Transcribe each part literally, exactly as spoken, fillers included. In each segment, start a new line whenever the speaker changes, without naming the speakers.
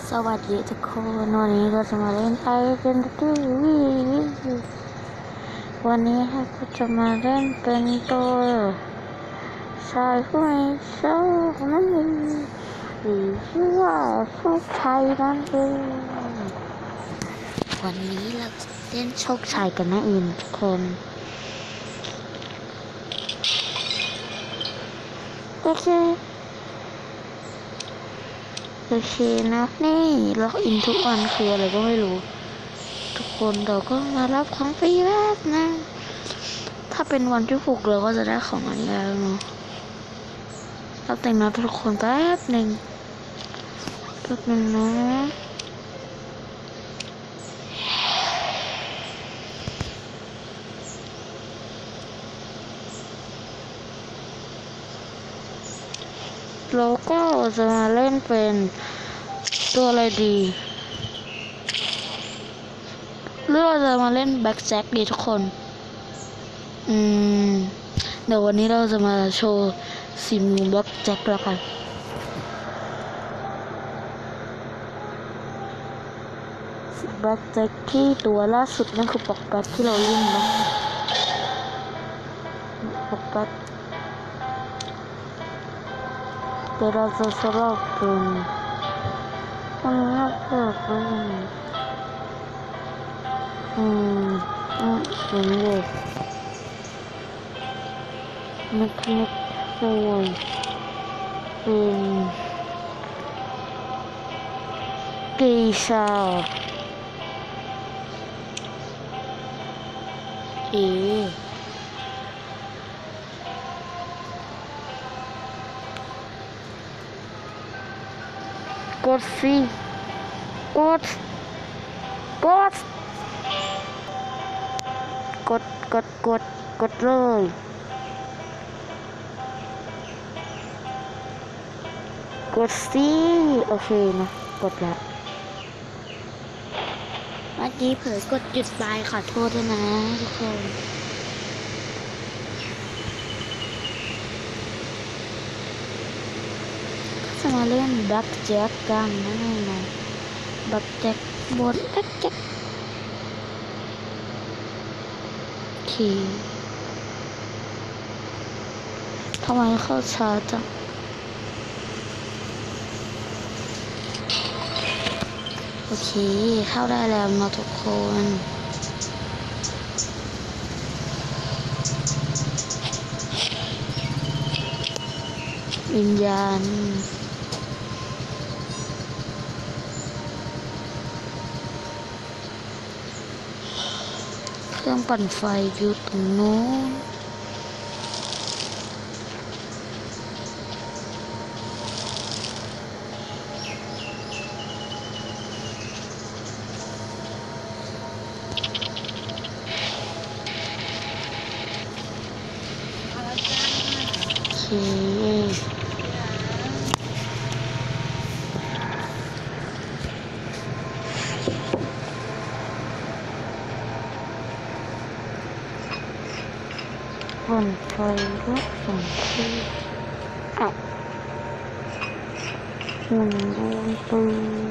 สวัสดีทุกคนวันนี้ก็จะมาเล่นไอเป็นตัววันนี้ให้ก็จะมาเล่นเป็นตัวชายผู้ไม่ชอบนั่นเองหรือชื่อว่าโชคชัยนั่นเองวันนี้เราจะเล่นโชคชัยกันนะอินทุกคนโอเคโอเคนะนี่ล็อกอินทุกวันคืออะไรก็ไม่รู้ทุกคนเราก็มารับของฟรีแป๊บนะถ้าเป็นวันที่หกเราก็จะได้ของอันนี้แล้วเนาะรับแต่งนะทุกคนแป๊บหนึ่งแป๊บหนึ่งนะเราก็จะมาเล่นเป็นตัวอะไรดีหรือเราจะมาเล่นแบ็คแจ็คดีทุกคนอืมเดี๋ยววันนี้เราจะมาโชว์สีมือแบ็คแจ็คแล้วกันแบ็คแจ็คที่ตัวล่าสุดนั่นคือปอกแบ็คที่เราเล่นนะปอกแบ็คเดี๋ยวเราจะสลับเป็นอันนี้เปิดเป็นอืมอืมเป็นเลยนึกนึกโวยเป็นกีชาเอ กดสิกดกดกดกดกดกดเลยกดสิโอเคนะกดแล้วเมื่อกี้เผลอกดหยุดไปขอโทษด้วยนะทุกคนจะมาเล่นแบ็คแจ็คกันนั่นเองนะแบ็คแจ็คบนแบ็คแจ็คโอเคทำไมเข้าช้าจังโอเคเข้าได้แล้วนะทุกคนวิญญาณเครื่องปั่นไฟอยู่ตรงโน้นโอเคปั่นไฟรถสองที่อ่ะหนึ่งดวงปืน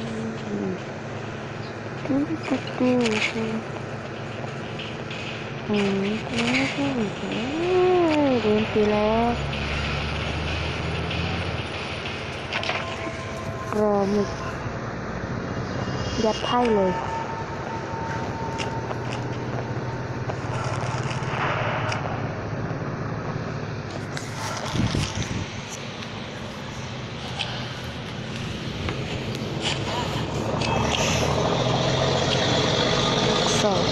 ตู้ประตูอืมตู้ตู้เดินไปแล้วรอมึกยัดไพ่เลยสอง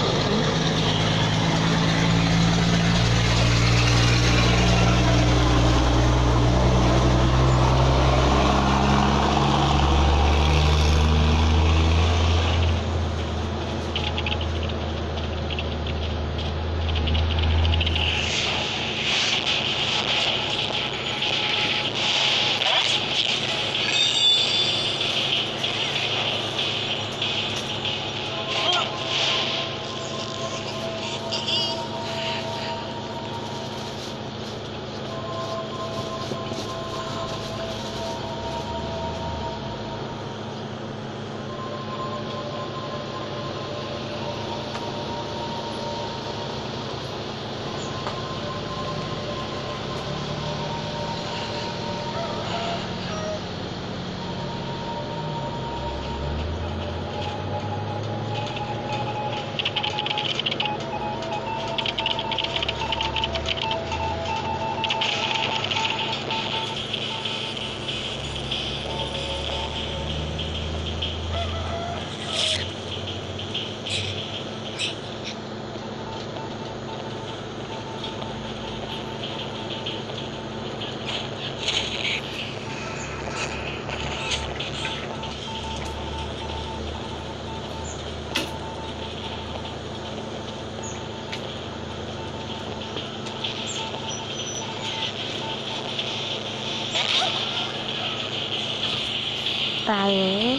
ตายเลย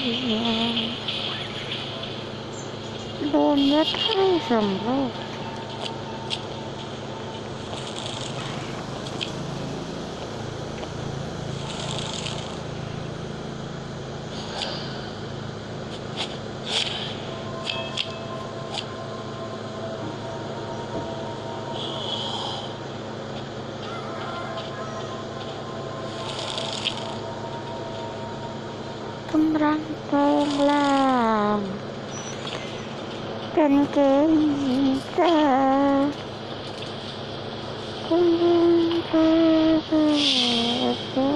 โดนยัดให้สองรอบกำลังโปรงลางเป็นเกมเจอคุณเธอเธอเธ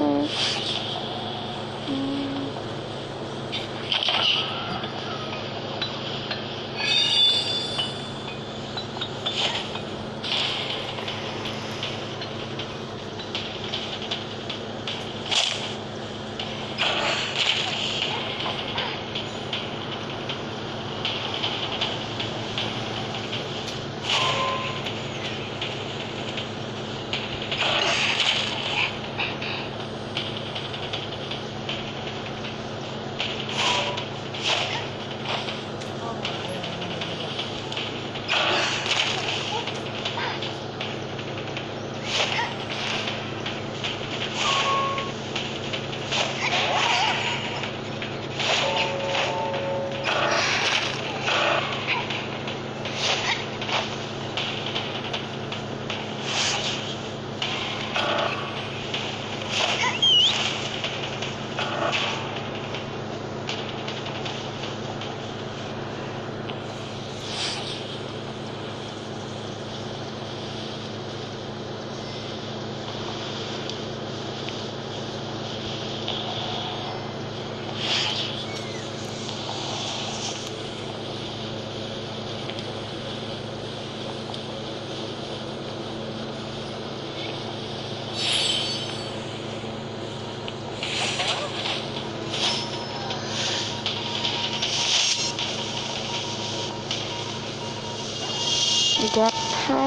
ยัดให้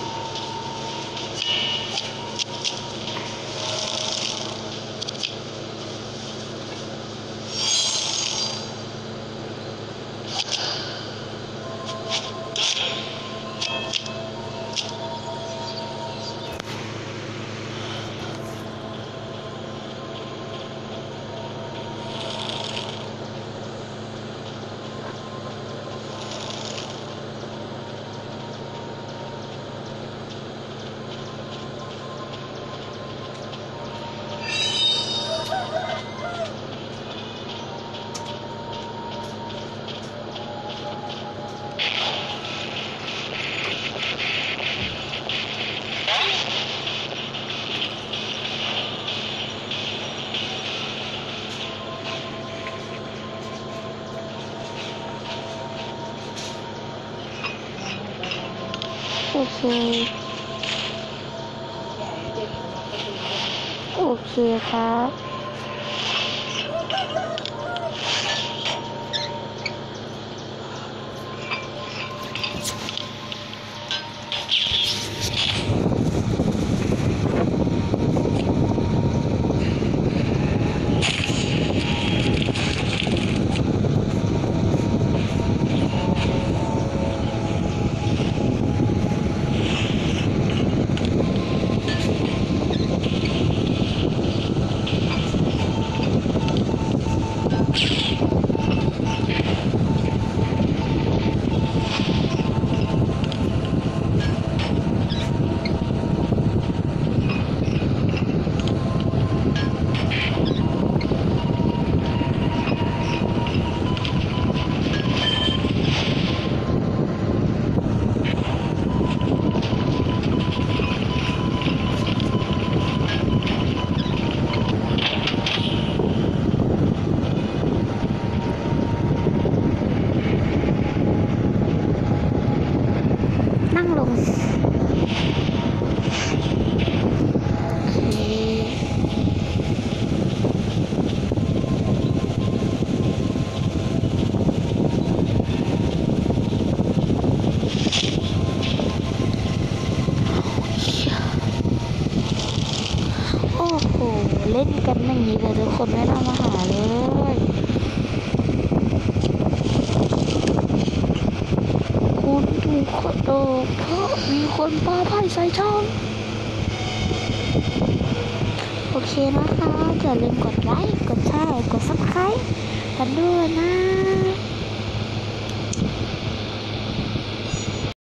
โอเคโอเคครับคนถูกกดออกเพราะมีคนปาไพ่ใส่ช่อง โอเคนะคะอย่าลืมกดไลค์ กดแชร์ กดซับสไครต์กันด้วยนะ